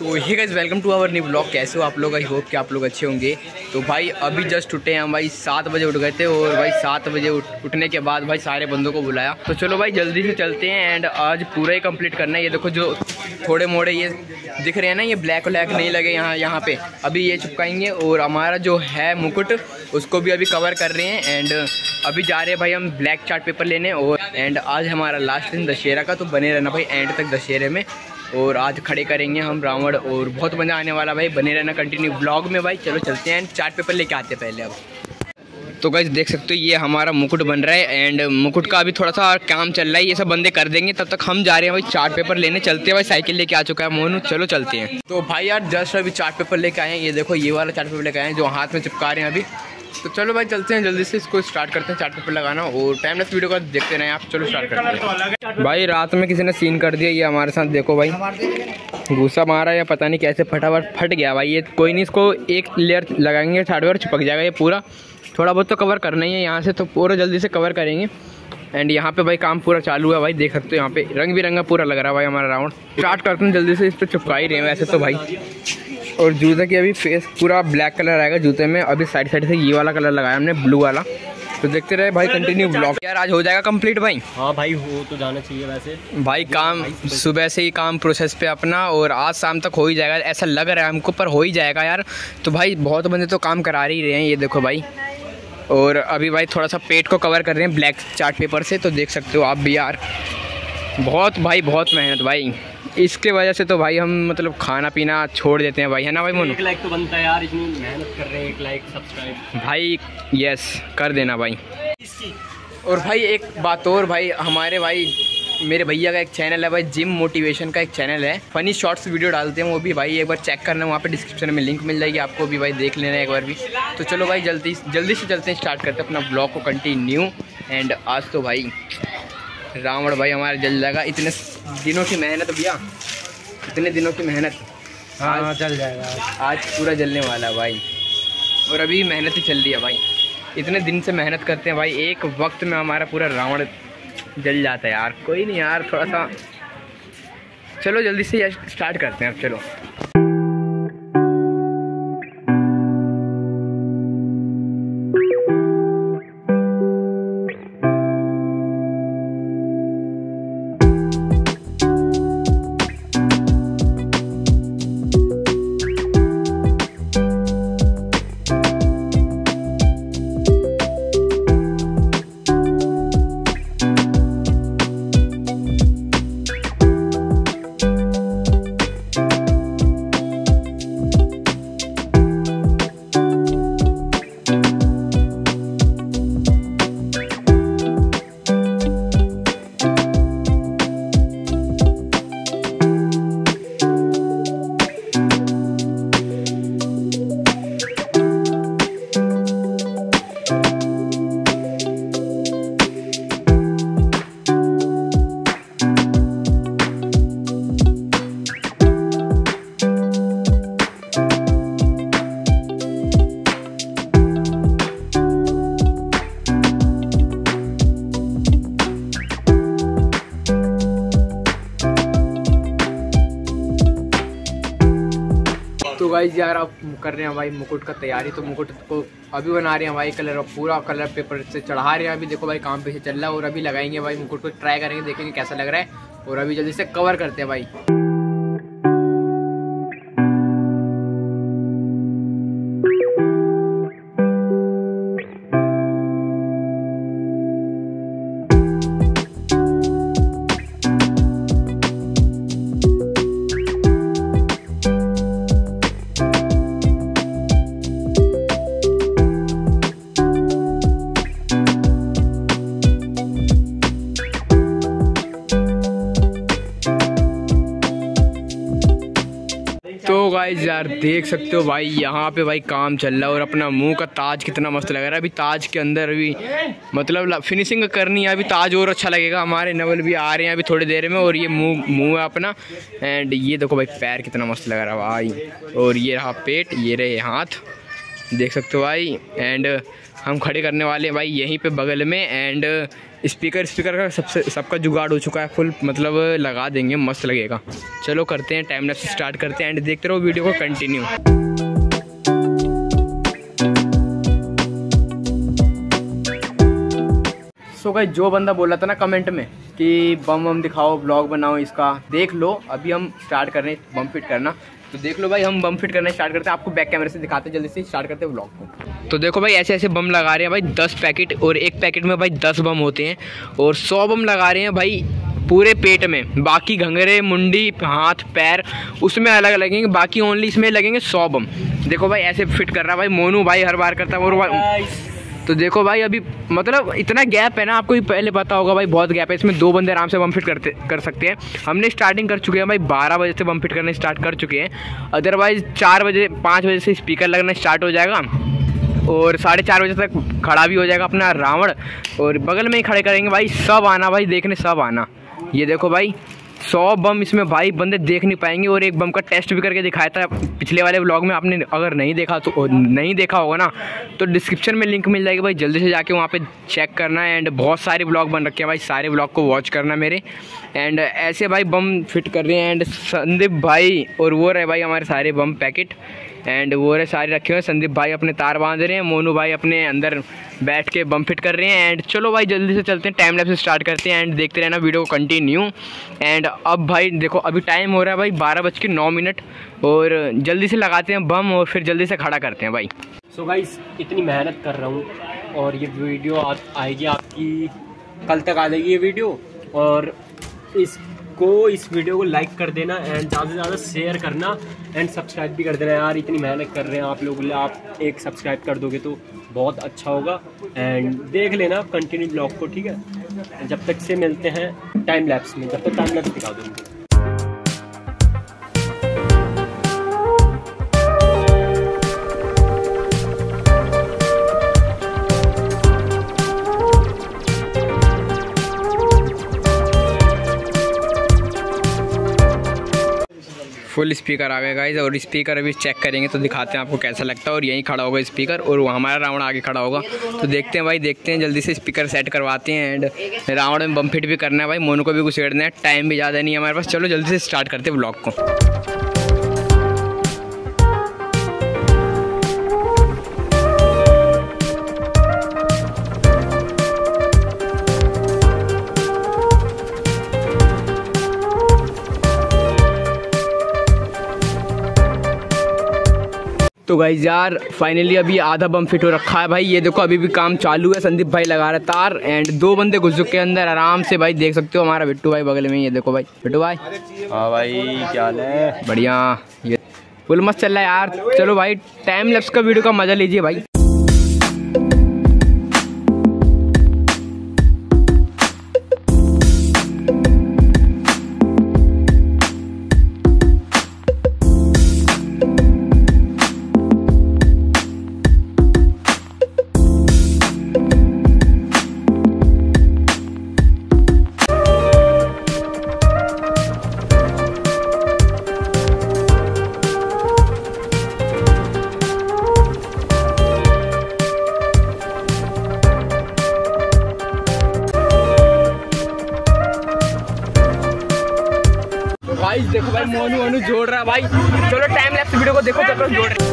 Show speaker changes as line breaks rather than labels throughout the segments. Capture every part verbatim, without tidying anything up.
तो hey guys welcome to our new blog. कैसे हो आप लोग? आई होप कि आप लोग अच्छे होंगे। तो भाई अभी जस्ट उठे हैं हम भाई, सात बजे उठ गए थे और भाई सात बजे उठ, उठने के बाद भाई सारे बंदों को बुलाया। तो चलो भाई जल्दी से चलते हैं एंड आज पूरा ही कंप्लीट करना है। ये देखो जो थोड़े मोड़े ये दिख रहे हैं ना, ये ब्लैक व्लैक नहीं लगे यहाँ यहाँ पे, अभी ये चिपकाएंगे। और हमारा जो है मुकुट उसको भी अभी कवर कर रहे हैं एंड अभी जा रहे हैं भाई हम ब्लैक चार्ट पेपर लेने। और एंड आज हमारा लास्ट दिन दशहरा का, तो बने रहना भाई एंड तक दशहरे में। और आज खड़े करेंगे हम रावण और बहुत मज़ा आने वाला भाई, बने रहना कंटिन्यू ब्लॉग में भाई। चलो चलते हैं, चार्ट पेपर लेके आते हैं पहले। अब तो गाइस देख सकते हो ये हमारा मुकुट बन रहा है एंड मुकुट का अभी थोड़ा सा काम चल रहा है, ये सब बंदे कर देंगे। तब तक हम जा रहे हैं भाई चार्ट पेपर लेने। चलते हैं भाई, साइकिल लेके आ चुका है मोनू, चलो चलते हैं। तो भाई यार जस्ट अभी चार्ट पेपर लेके आए हैं, ये देखो ये वाला चार्ट पेपर लेके आए हैं जो हाथ में चिपका रहे हैं अभी। तो चलो भाई चलते हैं, जल्दी से इसको स्टार्ट करते हैं चार्ट पेपर लगाना और टाइमलेस वीडियो का देखते रहें आप। चलो स्टार्ट करते हैं। भाई रात में किसी ने सीन कर दिया ये हमारे साथ, देखो भाई घूसा मारा या पता नहीं कैसे फटाफट फट गया भाई। ये कोई नहीं, इसको एक लेयर लगाएंगे चार्ट पेपर, चिपक जाएगा ये पूरा। थोड़ा बहुत तो कवर करना ही है यहाँ से, तो पूरा जल्दी से कवर करेंगे। एंड यहाँ पे भाई काम पूरा चालू है भाई, देख सकते हो यहाँ पे रंग बिरंगा पूरा लग रहा है भाई हमारा राउंड। स्टार्ट करते हैं जल्दी से, इस पर चिपका ही रहे हैं वैसे तो भाई। और जूते की अभी फेस पूरा ब्लैक कलर आएगा जूते में। अभी साइड साइड से ये वाला कलर लगाया हमने, ब्लू वाला। तो देखते रहे भाई कंटिन्यू ब्लॉग। यार आज हो जाएगा कंप्लीट भाई?
हाँ भाई हो तो जाना चाहिए वैसे
भाई। काम सुबह से ही काम प्रोसेस पे अपना, और आज शाम तक हो ही जाएगा ऐसा लग रहा है हमको, पर हो ही जाएगा यार। तो भाई बहुत बंदे तो काम करा ही रहे हैं, ये देखो भाई। और अभी भाई थोड़ा सा पेट को कवर कर रहे हैं ब्लैक चार्ट पेपर से, तो देख सकते हो आप भी यार। बहुत भाई बहुत मेहनत भाई, इसके वजह से तो भाई हम मतलब खाना पीना छोड़ देते हैं भाई, है ना भाई मोनू?
एक लाइक तो बनता है यार, इतनी मेहनत कर रहे हैं, एक लाइक सब्सक्राइब भाई
यस कर देना भाई। और भाई एक बात और भाई, हमारे भाई मेरे भैया का एक चैनल है भाई, जिम मोटिवेशन का एक चैनल है, फनी शॉर्ट्स वीडियो डालते हैं वो भी भाई, एक बार चेक करना, वहाँ पे डिस्क्रिप्शन में लिंक मिल जाएगी आपको भी भाई, देख लेना एक बार भी। तो चलो भाई जल्दी जल्दी से चलते हैं, स्टार्ट करते हैं अपना ब्लॉग को कंटिन्यू। एंड आज तो भाई रावण भाई हमारा जल जाएगा, इतने दिनों की मेहनत भैया, इतने दिनों की मेहनत
हाँ जल जाएगा
आज पूरा जलने वाला है भाई। और अभी मेहनत ही चल रही है भाई, इतने दिन से मेहनत करते हैं भाई, एक वक्त में हमारा पूरा रावण जल जाता है यार। कोई नहीं यार, थोड़ा सा चलो जल्दी से स्टार्ट करते हैं अब। चलो तो गाइस यार आप कर रहे हैं भाई मुकुट का तैयारी। तो मुकुट को अभी बना रहे हैं भाई कलर, और पूरा कलर पेपर से चढ़ा रहे हैं अभी। देखो भाई काम पीछे चल रहा है और अभी लगाएंगे भाई मुकुट को, ट्राई करेंगे, देखेंगे कैसा लग रहा है। और अभी जल्दी से कवर करते हैं भाई। तो गाइस यार देख सकते हो भाई यहाँ पे भाई काम चल रहा है, और अपना मुंह का ताज कितना मस्त लग रहा है। अभी ताज के अंदर अभी मतलब फिनिशिंग करनी है, अभी ताज और अच्छा लगेगा। हमारे नवल भी आ रहे हैं अभी थोड़ी देर में, और ये मुंह मुंह है अपना। एंड ये देखो भाई पैर कितना मस्त लग रहा है भाई, और ये रहा पेट, ये रहे हाथ, देख सकते हो भाई। एंड हम खड़े करने वाले हैं भाई यहीं पे बगल में। एंड स्पीकर स्पीकर का सबसे सबका जुगाड़ हो चुका है फुल, मतलब लगा देंगे, मस्त लगेगा। चलो करते हैं, टाइम लैप्स स्टार्ट करते हैं एंड देखते रहो वीडियो को कंटिन्यू। सो गाइस, जो बंदा बोला था ना कमेंट में कि बम बम दिखाओ, ब्लॉग बनाओ इसका, देख लो अभी हम स्टार्ट कर रहे हैं बम फिट करना। तो देख लो भाई, हम बम फिट करना स्टार्ट करते हैं, आपको बैक कैमरे से दिखाते हैं, जल्दी से स्टार्ट करते हैं ब्लॉग को। तो देखो भाई, ऐसे ऐसे बम लगा रहे हैं भाई, दस पैकेट, और एक पैकेट में भाई दस बम होते हैं, और सौ बम लगा रहे हैं भाई पूरे पेट में। बाकी घंघरे, मुंडी, हाथ, पैर उसमें अलग लगेंगे, बाकी ओनली इसमें लगेंगे सौ बम। देखो भाई ऐसे फिट कर रहा है भाई मोनू भाई, हर बार करता है वो। तो देखो भाई, अभी मतलब इतना गैप है ना, आपको भी पहले पता होगा भाई, बहुत गैप है इसमें, दो बंदे आराम से बम फिट करते कर सकते हैं। हमने स्टार्टिंग कर चुके हैं भाई, बारह बजे से बम फिट करने स्टार्ट कर चुके हैं। अदरवाइज चार बजे पाँच बजे से स्पीकर लगना स्टार्ट हो जाएगा, और साढ़े चार बजे तक खड़ा भी हो जाएगा अपना रावण, और बगल में ही खड़े करेंगे भाई। सब आना भाई देखने, सब आना। ये देखो भाई, सौ बम इसमें भाई बंदे देख नहीं पाएंगे, और एक बम का टेस्ट भी करके दिखाया था पिछले वाले व्लॉग में, आपने अगर नहीं देखा तो नहीं देखा होगा ना, तो डिस्क्रिप्शन में लिंक मिल जाएगी भाई, जल्दी से जाके वहाँ पे चेक करना है। एंड बहुत सारे व्लॉग बन रखे हैं भाई, सारे व्लॉग को वॉच करना मेरे। एंड ऐसे भाई बम फिट कर रहे हैं, एंड संदीप भाई और वो रहे भाई हमारे सारे बम पैकेट, एंड वो रहे सारे रखे हुए। संदीप भाई अपने तार बांध रहे हैं, मोनू भाई अपने अंदर बैठ के बम फिट कर रहे हैं। एंड चलो भाई जल्दी से चलते हैं, टाइम लैप्स से स्टार्ट करते हैं, एंड देखते रहना वीडियो को कंटिन्यू। एंड अब भाई देखो, अभी टाइम हो रहा है भाई बारह बज के नौ मिनट, और जल्दी से लगाते हैं बम, और फिर जल्दी से खड़ा करते हैं भाई।
सो गाइस, इतनी मेहनत कर रहा हूँ, और ये वीडियो आ, आएगी आपकी कल तक आ जाएगी ये वीडियो। और इसको इस वीडियो को लाइक कर देना, एंड ज़्यादा से ज़्यादा शेयर करना, एंड सब्सक्राइब भी कर देना यार। इतनी मेहनत कर रहे हैं आप लोग, आप एक सब्सक्राइब कर दोगे तो बहुत अच्छा होगा। एंड देख लेना कंटिन्यू ब्लॉग को, ठीक है। जब तक से मिलते हैं टाइम लैप्स में, जब तक टाइम लैप्स दिखा दूँगी।
फुल स्पीकर आ गए गाइस, और स्पीकर अभी चेक करेंगे तो दिखाते हैं आपको कैसा लगता है। और यहीं खड़ा होगा स्पीकर, और वो हमारा रावण आगे खड़ा होगा। तो देखते हैं भाई, देखते हैं, जल्दी से स्पीकर सेट करवाते हैं, एंड रावण में बम फिट भी करना है भाई, मोनू को भी घुसेड़ना है, टाइम भी ज़्यादा नहीं है हमारे पास। चलो जल्दी से स्टार्ट करते हैं ब्लॉग को। तो गाइस यार, फाइनली अभी आधा बम फिट हो रखा है भाई। ये देखो अभी भी काम चालू है, संदीप भाई लगा रहे तार, एंड दो बंदे घुस चुके हैं अंदर आराम से भाई, देख सकते हो हमारा बिट्टू भाई बगल में। ये देखो भाई, बिट्टू भाई।
हाँ भाई, क्या हाल है?
बढ़िया, ये फुल मस्त चल रहा है यार। चलो भाई, टाइम लैप्स का वीडियो का मजा लीजिए भाई। भाई देखो भाई, मोनू मोनू जोड़ रहा है भाई। चलो टाइम लैप्स वीडियो को देखो, जब तक जोड़ रहे।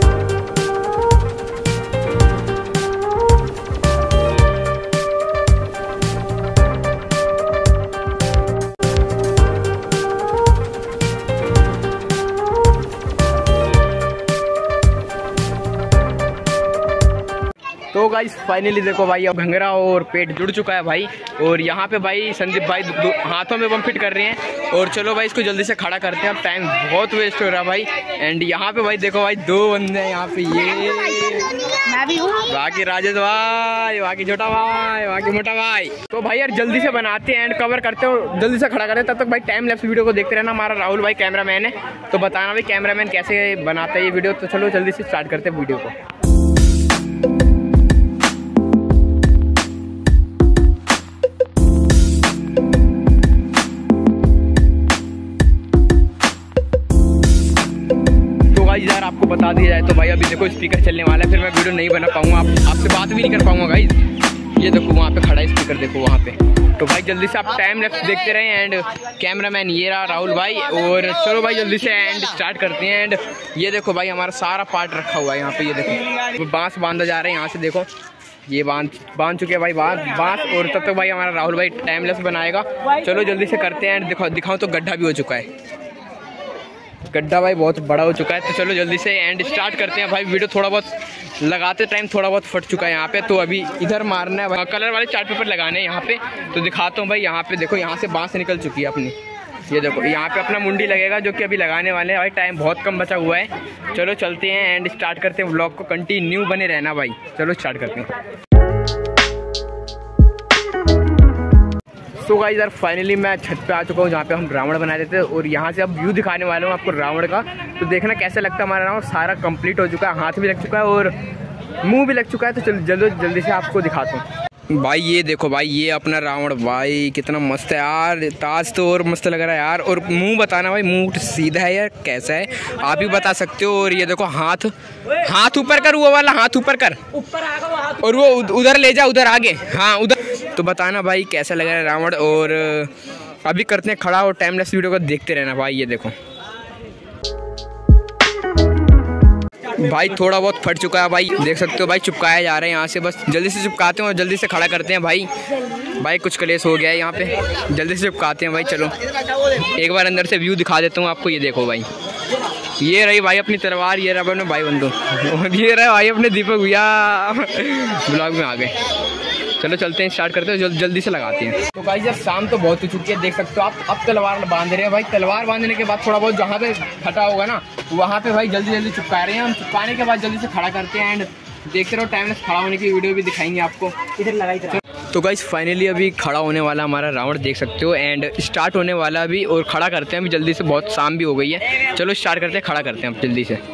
तो गाइस फाइनली देखो भाई, अब घंघरा और पेट जुड़ चुका है भाई, और यहाँ पे भाई संदीप भाई हाथों में बम फिट कर रहे हैं। और चलो भाई, इसको जल्दी से खड़ा करते हैं, अब टाइम बहुत वेस्ट हो रहा है भाई। एंड यहाँ पे भाई देखो भाई, दो बंदे हैं यहाँ पे, ये मैं भी हूँ, बाकी राजेश भाई, बाकी छोटा भाई, बाकी मोटा भाई। तो भाई यार जल्दी से बनाते हैं, एंड कवर करते हैं, जल्दी से खड़ा करते हैं। तब तक भाई टाइम लैप्स वीडियो को देखते रहना। हमारा राहुल भाई कैमरामैन है, तो बताना भाई कैमरामैन कैसे बनाता है ये वीडियो। तो चलो जल्दी से स्टार्ट करते हैं वीडियो को। यार आपको बता दिया जाए तो भाई, अभी देखो स्पीकर चलने वाला है, फिर मैं वीडियो नहीं बना पाऊंगा, आप आपसे बात भी नहीं कर पाऊंगा गाइस। ये देखो वहाँ पे खड़ा है स्पीकर, देखो वहाँ पे। तो भाई जल्दी से आप टाइम लैप्स देखते रहें एंड कैमरामैन ये रहा राहुल भाई। और चलो भाई जल्दी से एंड स्टार्ट करते हैं। एंड ये देखो भाई हमारा सारा पार्ट रखा हुआ है यहाँ पे, ये देखो बांस बांधा जा रहा है यहाँ से, देखो ये बांध बांध चुके हैं भाई बांस बांस और तब तक भाई हमारा राहुल भाई टाइम लैप्स बनाएगा। चलो जल्दी से करते हैं। एंड दिखाओ दिखाओ तो गड्ढा भी हो चुका है, गड्ढा भाई बहुत बड़ा हो चुका है। तो चलो जल्दी से एंड स्टार्ट करते हैं भाई। वीडियो थोड़ा बहुत लगाते टाइम थोड़ा बहुत फट चुका है यहाँ पे, तो अभी इधर मारना है भाई, कलर वाले चार्ट पेपर लगाने हैं यहाँ पे। तो दिखाता हूँ भाई, यहाँ पे देखो यहाँ से बांस निकल चुकी है अपनी, ये देखो यहाँ पे अपना मुंडी लगेगा जो कि अभी लगाने वाले हैं भाई। टाइम बहुत कम बचा हुआ है। चलो चलते हैं एंड स्टार्ट करते हैं। व्लॉग को कंटिन्यू बने रहना भाई। चलो स्टार्ट करते हैं। सो गाइस यार फाइनली मैं छत पे आ चुका हूँ जहाँ पे हम रावण बनाए थे, और यहाँ से अब व्यू दिखाने वाला हूँ आपको रावण का। तो देखना कैसा लगता है हमारा रावण। सारा कंप्लीट हो चुका है, हाथ भी लग चुका है और मुंह भी लग चुका है। तो चल जल्दी जल्दी से आपको दिखाता हूँ भाई। ये देखो भाई ये अपना रावण भाई कितना मस्त है यार, ताज तो और मस्त लग रहा है यार। और मुंह बताना भाई, मुंह सीधा है यार कैसा है आप ही बता सकते हो। और ये देखो हाथ हाथ ऊपर कर, वो वाला हाथ ऊपर कर, ऊपर आगा, और वो उधर ले जा, उधर आगे, हाँ उधर। तो बताना भाई कैसा लग रहा है रावण। और अभी करते हैं खड़ा और टाइम लैप्स वीडियो को देखते रहना भाई। ये देखो भाई थोड़ा बहुत फट चुका है भाई, देख सकते हो भाई। चिपकाया जा रहा है यहाँ से, बस जल्दी से चिपकाते हैं और जल्दी से खड़ा करते हैं भाई। भाई कुछ कलेश हो गया है यहाँ पे, जल्दी से चिपकाते हैं भाई। चलो एक बार अंदर से व्यू दिखा देता हूँ आपको। ये देखो भाई, ये रही भाई अपनी तलवार, ये रहा अपने भाई बंधु, ये रहा भाई अपने दीपक भैया ब्लॉग में आ गए। चलो चलते हैं, स्टार्ट करते हैं, जल्द जल्दी से लगाते हैं। तो भाई यार शाम तो बहुत हो चुकी है, देख सकते हो आप। अब तलवार बांध रहे हैं भाई। तलवार बांधने के बाद थोड़ा बहुत जहाँ पे फटा होगा ना वहाँ पे भाई जल्दी जल्दी चिपका रहे हैं हम। चिपकाने के बाद जल्दी से खड़ा करते हैं एंड देखते रहो। टाइम खड़ा होने की वीडियो भी दिखाएंगे आपको। इधर लगाई तो गाइस फाइनली अभी खड़ा होने वाला हमारा रावण, देख सकते हो। एंड स्टार्ट होने वाला अभी, और खड़ा करते हैं अभी जल्दी से, बहुत शाम भी हो गई है। चलो स्टार्ट करते हैं, खड़ा करते हैं अब जल्दी से।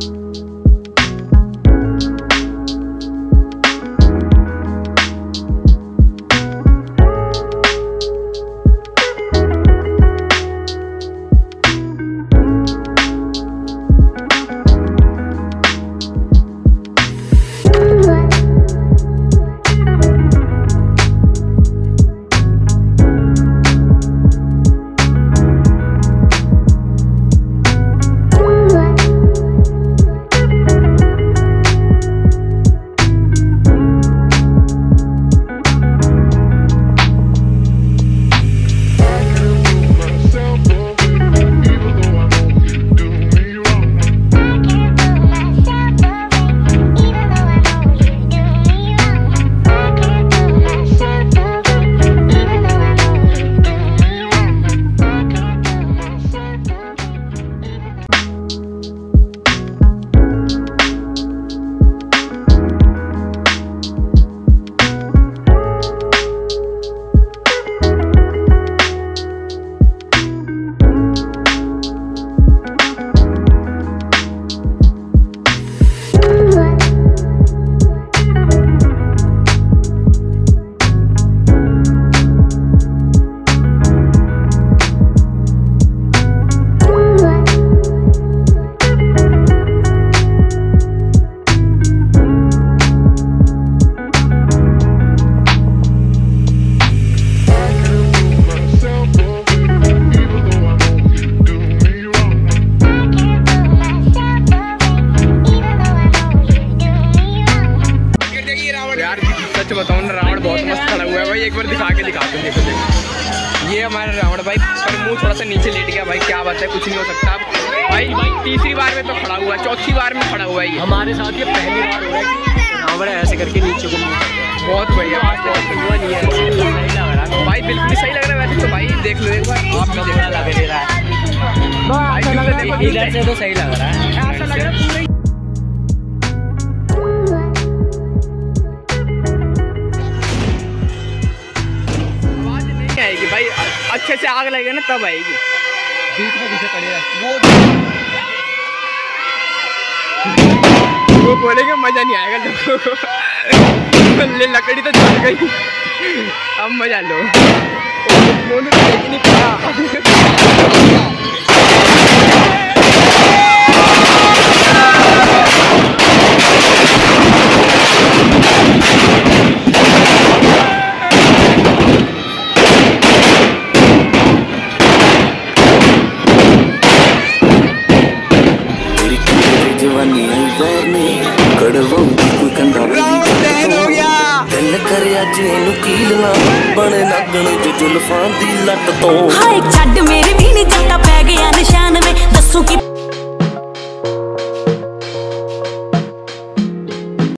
बताऊँ ना, रावण बहुत मस्त खड़ा हुआ है भाई। एक बार दिखा के दिखाते हैं, देखो देखो ये हमारा रावण भाई, पर मुंह थोड़ा सा नीचे लेट गया भाई। क्या बात है, कुछ नहीं हो सकता भाई। भाई तीसरी बार में तो खड़ा हुआ है, चौथी बार में खड़ा हुआ है। हमारे साथ ये पहली बार हो रहा है रावण ऐसे करके नीचे को। बहुत बढ़िया, बहुत नहीं है भाई, बिल्कुल सही लग रहा है वैसे तो भाई। देख लो एक बार, आप भी देखना लग रहा है, इधर से तो सही लग रहा है, ऐसा लग रहा है। आएगी भाई, अच्छे से आग लगेगा ना तब आएगी। बीच में किसे पड़ेगा वो वो बोलेंगे मजा नहीं आएगा लोगों को। ले लकड़ी तो जल गई, अब मजा लो। नहीं पड़ा
जवानी वैरनी कड़वाउंदी कोई कंधा हो गया दिल करे अज इनू कीलना बने लगन जो जुल्फां दी लट तो हाय छड्ड मेरे भी नी जट्टा पै गया निशान वे दसो की